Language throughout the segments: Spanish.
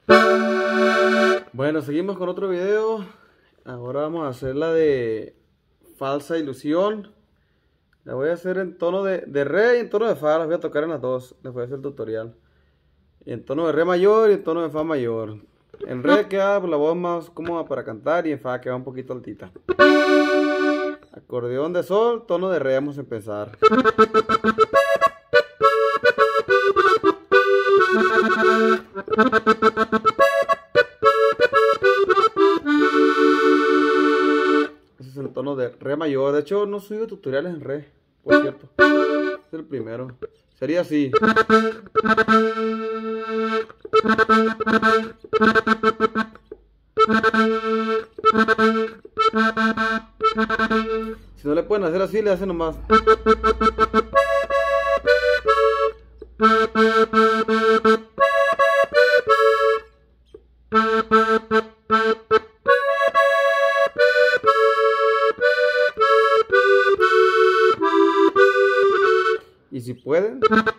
Bueno, seguimos con otro video. Ahora vamos a hacer la de falsa ilusión. La voy a hacer en tono de re y en tono de fa. Las voy a tocar en las dos. Les voy a hacer el tutorial. Y en tono de re mayor y en tono de fa mayor. En re queda la voz más cómoda para cantar y en fa queda un poquito altita. Acordeón de sol, tono de re. Vamos a empezar. Ese es el tono de re mayor. De hecho, no subo tutoriales en re, por cierto. Este es el primero. Sería así. Si no le pueden hacer así, le hacen nomás. Y si pueden,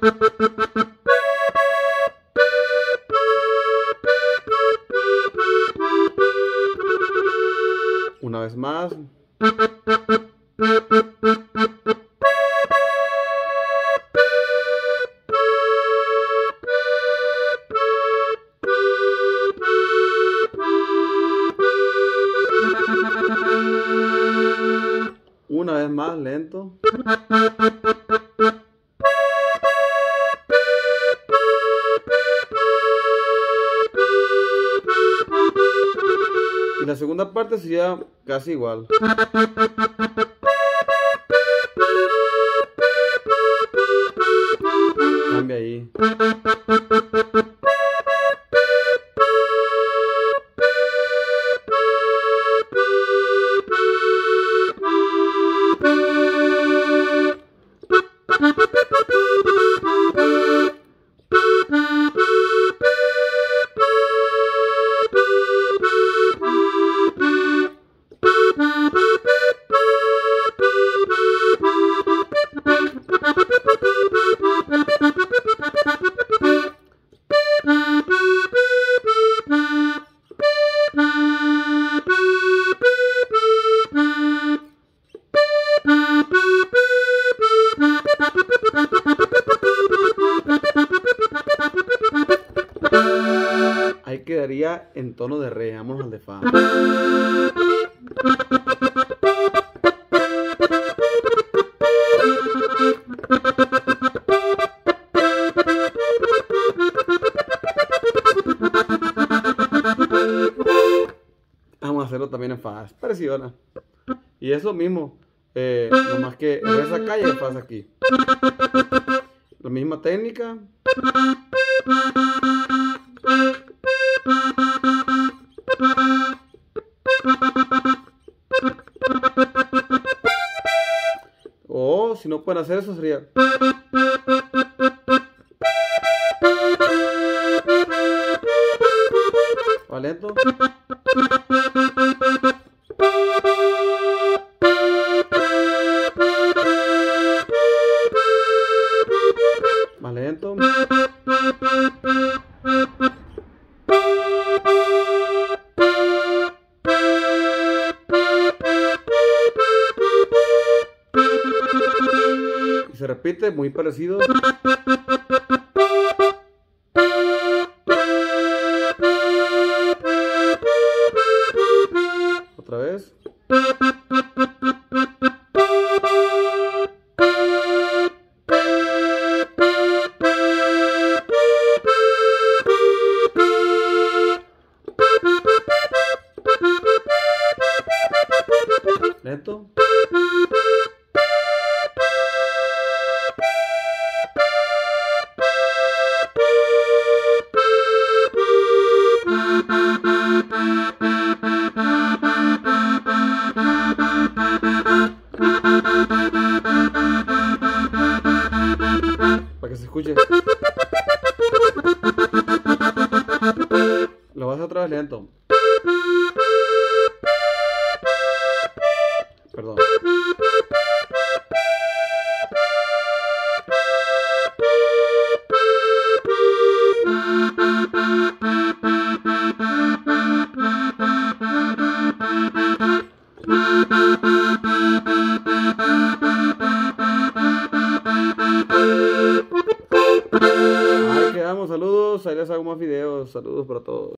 una vez más. Una vez más, lento. Y la segunda parte sería casi igual. Cambia ahí. Ahí quedaría en tono de re. Vamos al de fa. Vamos a hacerlo también en fa. Es parecido, ¿no? Y es lo mismo. Nomás que en esa calle el fa es aquí. La misma técnica. O si no pueden hacer eso sería. Va lento. Más lento. Y se repite muy parecido. Otra vez. Lento. Para que se escuche. Lo vas a hacer otra vez lento. Perdón. Ahí quedamos, saludos, ahí les hago más videos, saludos para todos.